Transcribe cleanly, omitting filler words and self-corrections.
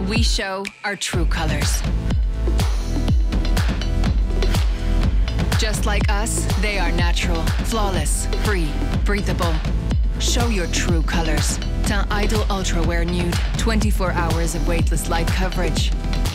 We show our true colors. Just like us, they are natural, flawless, free, breathable. Show your true colors. Teint Idole Ultra Wear Nude. 24 hours of weightless light coverage.